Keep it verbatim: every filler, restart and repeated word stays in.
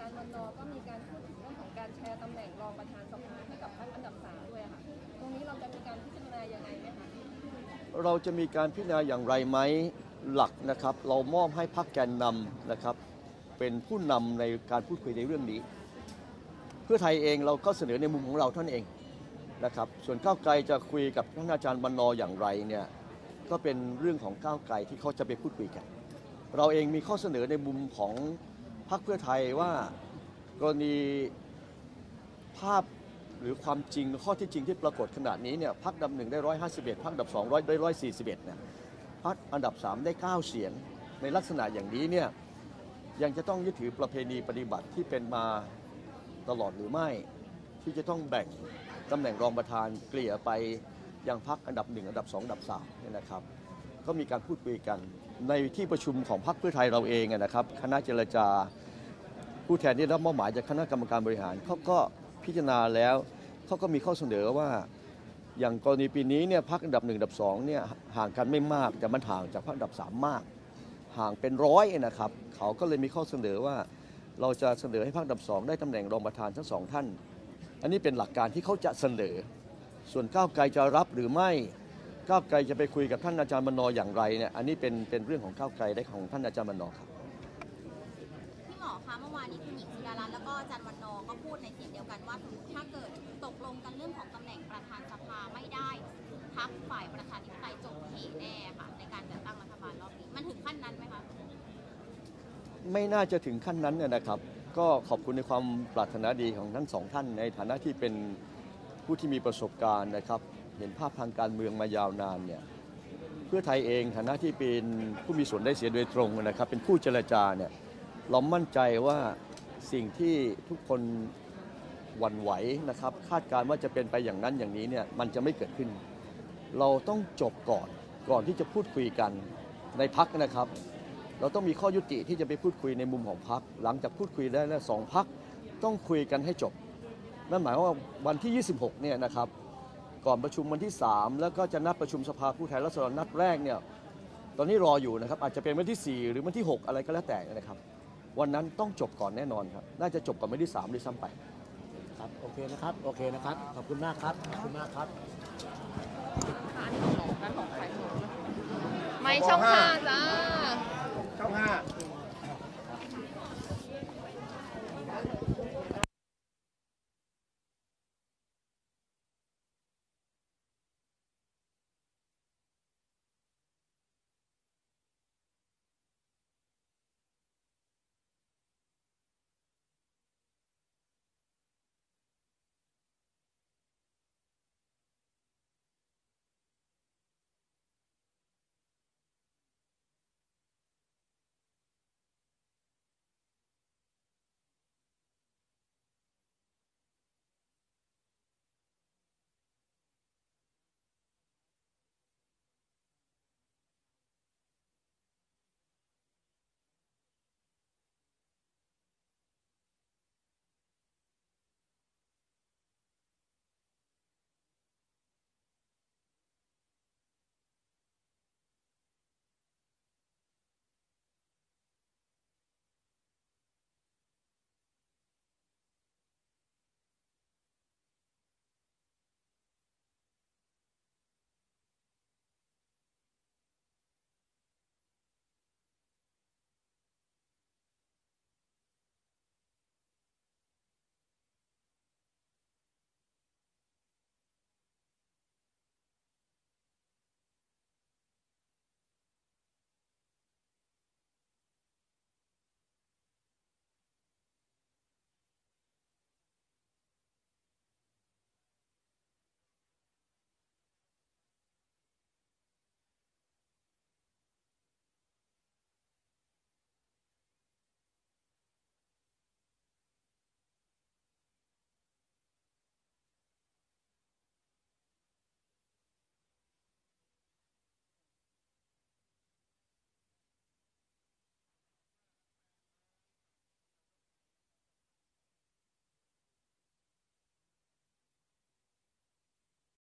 ารย์วันนอก็มีการพูดถึงเรื่องของการแชร์ตำแหน่งรองประธานสภาให้กับพรรคอันดับสามด้วยค่ะตรงนี้เราจะมีการพิจารณายังไงไหมคะเราจะมีการพิจารณาอย่างไรไหมหลักนะครับเรามอบให้พรรคแกนนำนะครับเป็นผู้นำในการพูดคุยในเรื่องนี้เพื่อไทยเองเราก็เสนอในมุมของเราท่านเองนะครับส่วนก้าวไกลจะคุยกับท่านอาจารย์วันนออย่างไรเนี่ยก็เป็นเรื่องของก้าวไกลที่เขาจะไปพูดคุยกันเราเองมีข้อเสนอในมุมของพรรคเพื่อไทยว่ากรณีภาพหรือความจริงข้อที่จริงที่ปรากฏขนาดนี้เนี่ยพรรคอันดับหนึ่งได้ร้อยห้าสิบเอ็ดพรรคอันดับสองร้อยได้ร้อยสี่สิบเอ็ดเนี่ยพรรคอันดับสามได้เก้าเสียงในลักษณะอย่างนี้เนี่ยยังจะต้องยึดถือประเพณีปฏิบัติที่เป็นมาตลอดหรือไม่ที่จะต้องแบ่งตำแหน่งรองประธานเกลี่ยไปยังพรรคอันดับหนึ่งอันดับสองอันดับสามเนี่ยนะครับก็มีการพูดคุยกันในที่ประชุมของพรรคเพื่อไทยเราเองนะครับคณะเจรจาผู้แทนที่รับมอบหมายจากคณะกรรมการบริหารเขาก็พิจารณาแล้วเขาก็มีข้อเสนอว่าอย่างกรณีปีนี้เนี่ยพรรคอันดับหนึ่งอันดับสองเนี่ยห่างกันไม่มากแต่มันห่างจากพรรคอันดับสามมากห่างเป็นร้อยนะครับเขาก็เลยมีข้อเสนอว่าเราจะเสนอให้พรรคอันดับสองได้ตำแหน่งรองประธานทั้งสองท่านอันนี้เป็นหลักการที่เขาจะเสนอส่วนก้าวไกลจะรับหรือไม่ก้าวไกลจะไปคุยกับท่านอาจารย์มนออย่างไรเนี่ยอันนี้เป็นเป็นเรื่องของก้าวไกลและของท่านอาจารย์มนอครับพี่หมอคะเมื่อวานนี้คุณหญิงสุดารัตน์แล้วก็อาจารย์วันนอก็พูดในเสียงเดียวกันว่าสมมติถ้าเกิดตกลงกันเรื่องของตำแหน่งประธานสภาไม่ได้พรรคฝ่ายประชาธิปไตยจบเหแน่ค่ะในการจัดตั้งรัฐบาลรอบนี้มันถึงขั้นนั้นไหมคะไม่น่าจะถึงขั้นนั้นเนี่ยนะครับก็ขอบคุณในความปรารถนาดีของทั้งสองท่านในฐานะที่เป็นผู้ที่มีประสบการณ์นะครับเห็นภาพทางการเมืองมายาวนานเนี่ยเพื่อไทยเองฐานะที่เป็นผู้มีส่วนได้เสียโดยตรงนะครับเป็นผู้เจรจาเนี่ยเรามั่นใจว่าสิ่งที่ทุกคนหวั่นไหวนะครับคาดการณ์ว่าจะเป็นไปอย่างนั้นอย่างนี้เนี่ยมันจะไม่เกิดขึ้นเราต้องจบก่อนก่อนที่จะพูดคุยกันในพรรคนะครับเราต้องมีข้อยุติที่จะไปพูดคุยในมุมของพรรคหลังจากพูดคุยได้แล้วสองพรรคต้องคุยกันให้จบนั่นหมายว่าวันที่ยี่สิบหกเนี่ยนะครับก่อนประชุมวันที่สามแล้วก็จะนัดประชุมสภาผู้แทนราษฎรนัดแรกเนี่ยตอนนี้รออยู่นะครับอาจจะเป็นวันที่สี่หรือวันที่หกอะไรก็แล้วแต่นะครับวันนั้นต้องจบก่อนแน่นอนครับน่าจะจบก่อนวันที่สามด้วยซ้ำไปครับโอเคนะครับโอเคนะครับขอบคุณมากครับขอบคุณมากครับไม่ช่องห้าจ้าช่องห้า